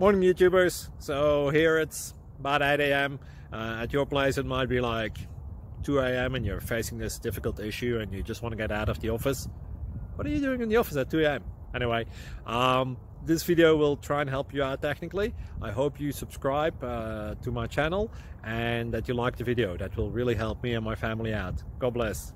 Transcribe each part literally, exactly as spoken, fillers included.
Morning YouTubers. So here it's about eight A M Uh, at your place it might be like two A M and you're facing this difficult issue and you just want to get out of the office. What are you doing in the office at two A M? Anyway, um, this video will try and help you out technically. I hope you subscribe uh, to my channel and that you like the video. That will really help me and my family out. God bless.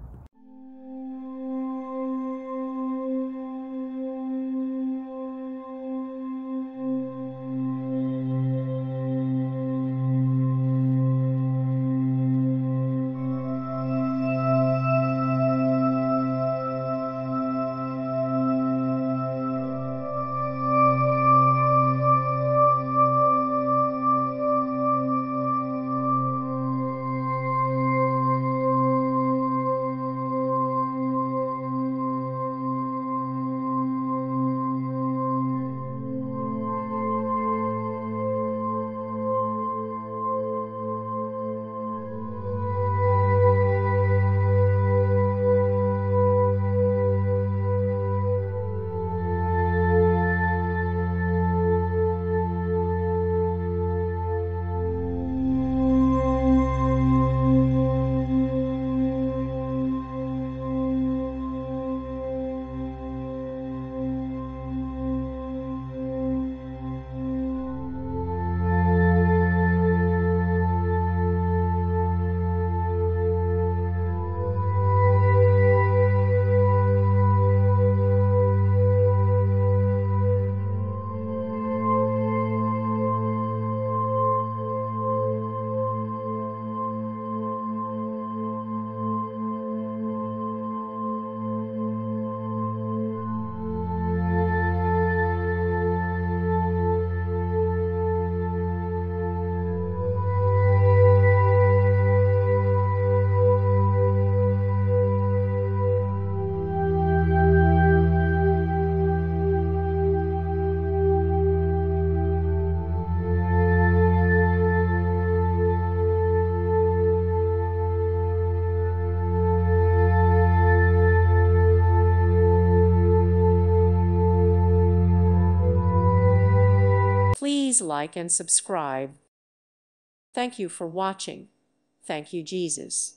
Please like and subscribe. Thank you for watching. Thank you, Jesus.